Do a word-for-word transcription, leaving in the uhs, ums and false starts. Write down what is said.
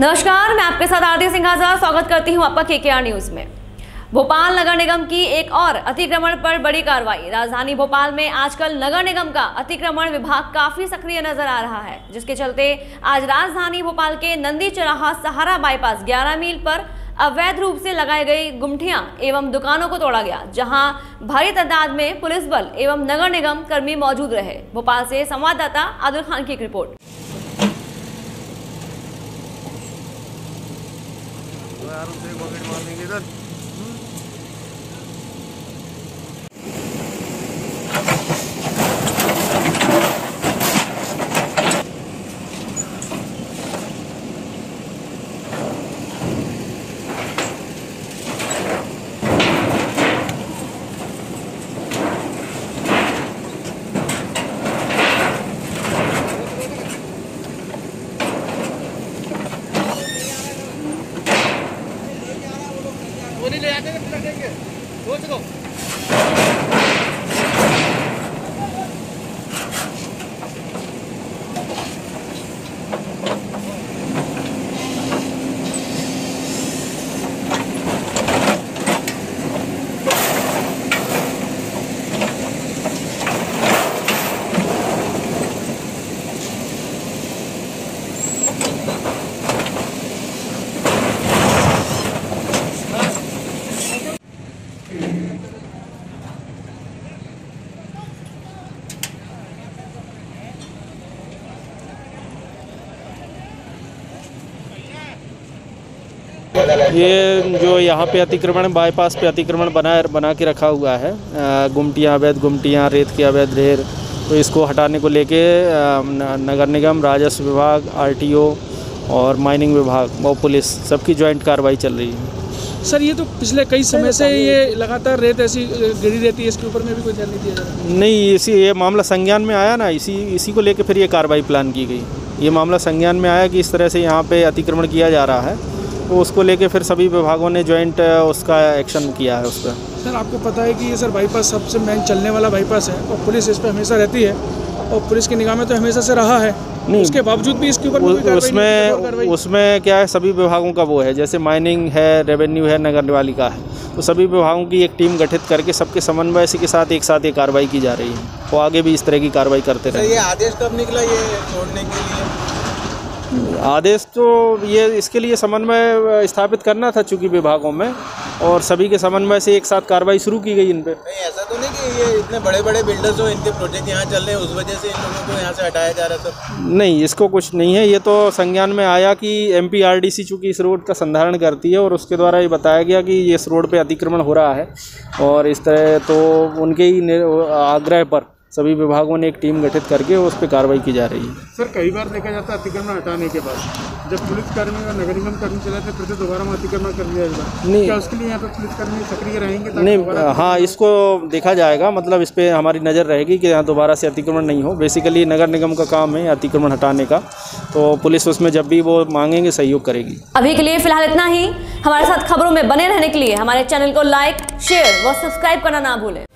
नमस्कार, मैं आपके साथ आरती सिंघाजा स्वागत करती हूं आपका केकेआर न्यूज में। भोपाल नगर निगम की एक और अतिक्रमण पर बड़ी कार्रवाई। राजधानी भोपाल में आजकल नगर निगम का अतिक्रमण विभाग काफी सक्रिय नजर आ रहा है, जिसके चलते आज राजधानी भोपाल के नंदी चौराहा सहारा बाईपास ग्यारह मील पर अवैध रूप से लगाई गई गुमटियां एवं दुकानों को तोड़ा गया, जहां भारी तादाद में पुलिस बल एवं नगर निगम कर्मी मौजूद रहे। भोपाल से संवाददाता आदिल खान की एक रिपोर्ट। ले जाते हैं लगेंगे रोज को ये जो यहाँ पे अतिक्रमण बाईपास पे अतिक्रमण बना बना के रखा हुआ है, गुमटियाँ अवैध गुमटियाँ रेत के अवैध ढेर, तो इसको हटाने को लेके नगर निगम, राजस्व विभाग, आरटीओ और माइनिंग विभाग और पुलिस सबकी ज्वाइंट कार्रवाई चल रही है। सर, ये तो पिछले कई समय से ये लगातार रेत ऐसी गिरी रहती है, इसके ऊपर में भी कोई ध्यान नहीं दिया जा रहा? नहीं, इसी ये मामला संज्ञान में आया ना, इसी इसी को लेके फिर ये कार्रवाई प्लान की गई। ये मामला संज्ञान में आया कि इस तरह से यहाँ पे अतिक्रमण किया जा रहा है, तो उसको लेके फिर सभी विभागों ने ज्वाइंट उसका एक्शन किया है उस पर। सर, आपको पता है कि ये सर बाईपास सबसे मेन चलने वाला बाईपास है और पुलिस इस पर हमेशा रहती है और पुलिस की निगाह में तो हमेशा से रहा है, नहीं उसके बावजूद भी इसके ऊपर उसमें उसमें क्या है, सभी विभागों का वो है, जैसे माइनिंग है, रेवेन्यू है, नगर पालिका है, तो सभी विभागों की एक टीम गठित करके सबके समन्वय के साथ एक साथ ये कार्रवाई की जा रही है। तो आगे भी इस तरह की कार्रवाई करते रहे। ये आदेश कब निकला ये छोड़ने के लिए? आदेश तो ये इसके लिए समन्वय स्थापित करना था चूंकि विभागों में, और सभी के समन्वय से एक साथ कार्रवाई शुरू की गई इन पे। नहीं, ऐसा तो नहीं कि ये इतने बड़े बड़े बिल्डर्स हो, इनके प्रोजेक्ट यहाँ चल रहे हैं, उस वजह से इन लोगों को यहाँ से हटाया जा रहा है सब? नहीं, इसको कुछ नहीं है। ये तो संज्ञान में आया कि एमपीआरडीसी चूँकि इस रोड का संधारण करती है और उसके द्वारा ये बताया गया कि इस रोड पे अतिक्रमण हो रहा है, और इस तरह तो उनके ही आग्रह पर सभी विभागों ने एक टीम गठित करके उस पर कार्रवाई की जा रही है। सर, कई बार देखा जाता है अतिक्रमण हटाने के बाद जब पुलिसकर्मी और नगर निगम कर्मी चले थे फिर से दोबारा अतिक्रमण कर लिया जाएगा, नहीं क्या उसके लिए यहाँ पे पुलिसकर्मी सक्रिय रहेंगे? नहीं, हाँ, इसको देखा जाएगा, मतलब इस पर हमारी नज़र रहेगी कि यहाँ दोबारा से अतिक्रमण नहीं हो। बेसिकली नगर निगम का काम है अतिक्रमण हटाने का, तो पुलिस उसमें जब भी वो मांगेंगे सहयोग करेगी। अभी के लिए फिलहाल इतना ही। हमारे साथ खबरों में बने रहने के लिए हमारे चैनल को लाइक, शेयर व सब्सक्राइब करना ना भूलें।